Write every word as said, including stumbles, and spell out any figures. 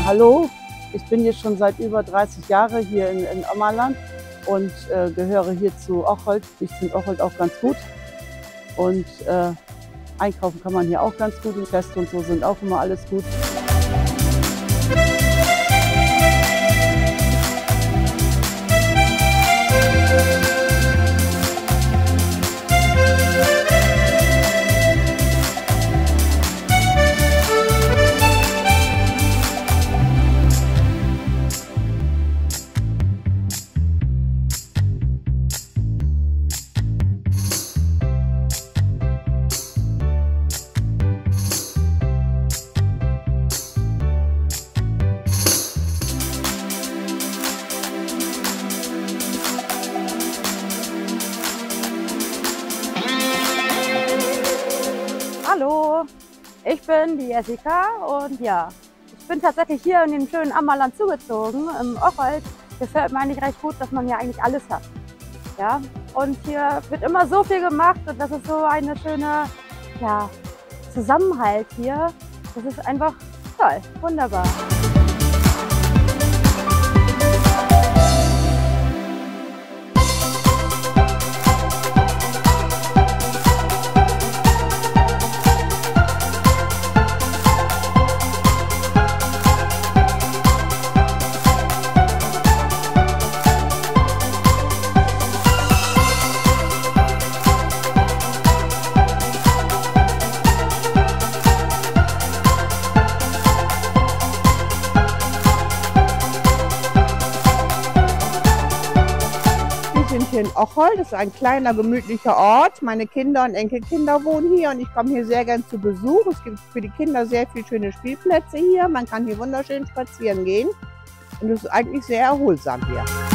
Ja, hallo. Ich bin hier schon seit über dreißig Jahren hier in, in Ammerland und äh, gehöre hier zu Ocholt. Ich finde Ocholt auch ganz gut und äh, einkaufen kann man hier auch ganz gut. Die Feste und so sind auch immer alles gut. Hallo, ich bin die Jessica und ja, ich bin tatsächlich hier in den schönen Ammerland zugezogen. Im Ocholt gefällt mir eigentlich recht gut, dass man hier eigentlich alles hat. Ja? Und hier wird immer so viel gemacht und das ist so eine schöne ja, Zusammenhalt hier. Das ist einfach toll, wunderbar. Wir sind hier in Ocholt, das ist ein kleiner, gemütlicher Ort. Meine Kinder und Enkelkinder wohnen hier und ich komme hier sehr gern zu Besuch. Es gibt für die Kinder sehr viele schöne Spielplätze hier. Man kann hier wunderschön spazieren gehen und es ist eigentlich sehr erholsam hier.